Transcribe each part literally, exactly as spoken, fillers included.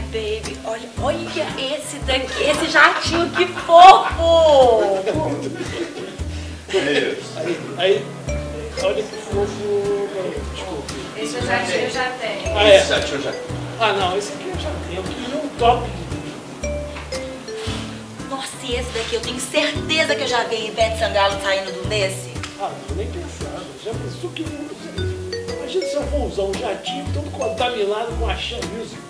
baby, olha, olha esse daqui, esse jatinho, que fofo! Aí, aí, olha que fofo. Desculpa. Esse jatinho eu já tenho. Ah, é? Esse jatinho eu já tenho. Ah, não, esse aqui eu já tenho. Eu queria um top. Nossa, e esse daqui, eu tenho certeza que eu já vi a Ivete Sangalo saindo de um desse. Ah, não, nem pensava. Já pensou que... Imagina se eu for usar um jatinho todo contaminado com a Axé Music.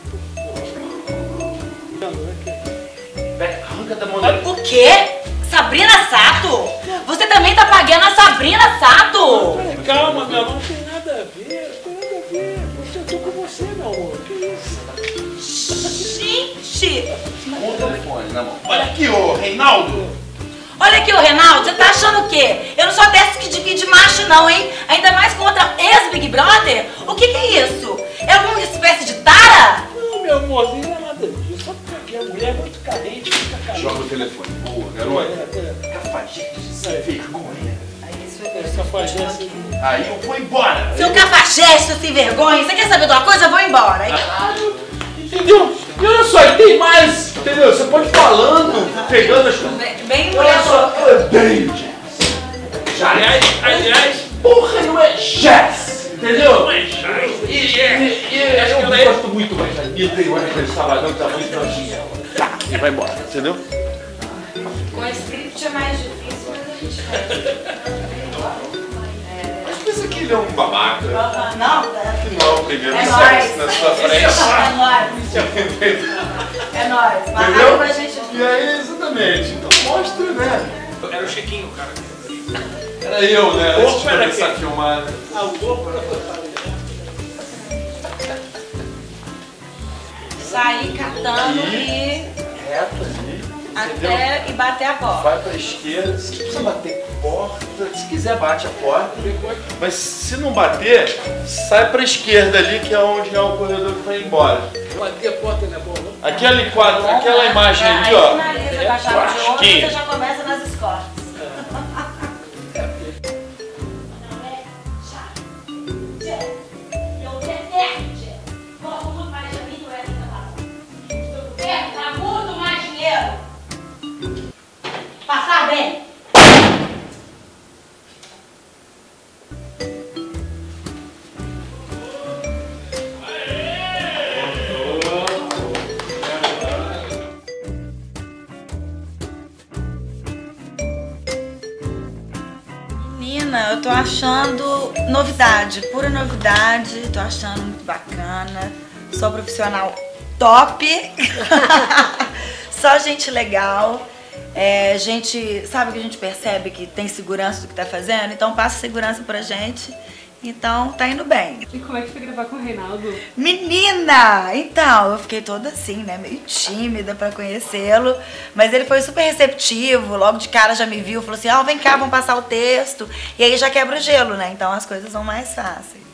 Arranca da mão Mas dele. o quê? Sabrina Sato? Você também tá pagando a Sabrina Sato? Não, calma, meu amor, não tem nada a ver, não tem nada a ver. Eu tô com você, meu amor, que isso? Gente! Com o telefone na mão. Olha aqui, ô Reinaldo. Olha aqui, ô Reinaldo, você tá achando o quê? Eu não sou dessa que divide macho não, hein? Ainda mais contra ex-Big Brother? O que que é isso? É alguma espécie de tara? Não, meu amor, não é nada disso. Só porque a mulher é muito carente, fica carente. Joga o telefone. Boa, garota. É, é. Cafajeste sem vergonha. Esse cafajeste. Aí eu vou embora. Seu cafajeste sem vergonha, você quer saber de uma coisa? Eu vou embora. Aí, Entendeu? E olha só, e tem mais, entendeu? Você pode ir falando, pegando as coisas. bem, bem Olha mulher. só, bem, Jazz. Aliás, aliás, Porra, não é jazz, entendeu? não é jazz. E, e, e eu gosto muito mais da Anitta e olha aquele sabadão que tá muito nojinho. Tá, e vai embora, entendeu? Com script é mais difícil, mas a gente faz. Mas pensa que ele é um babaca. Não, é Que não é o primeiro É sexo nóis. na sua frente. nóis. É nóis. Mas Entendeu? pra gente... E aí, exatamente. Então mostra, né? Era o Chiquinho, cara. Era eu, né? Porra, Antes de era começar a quem? filmar. Ah, o corpo era total. Sair catando e... Reto ali. Entendeu? Até e bater a porta. Vai pra esquerda, se precisa bater porta, se quiser bate a porta, mas se não bater, sai pra esquerda ali, que é onde é o corredor que vai embora. Bater a porta não é bom, não? Aquele quadro, aquela imagem ali, ó. Aí finaliza com a chave de ouro, Frasquinho. você já começa nas escolas. Passar bem. Menina, eu tô achando novidade, pura novidade, tô achando muito bacana. Sou profissional top, só gente legal. É, gente, sabe que a gente percebe que tem segurança do que tá fazendo? Então passa segurança pra gente. Então tá indo bem. E como é que foi gravar com o Reinaldo? Menina! Então, eu fiquei toda assim, né? Meio tímida pra conhecê-lo. Mas ele foi super receptivo. Logo de cara já me viu, falou assim, ó, oh, vem cá, vamos passar o texto. E aí já quebra o gelo, né? Então as coisas são mais fáceis.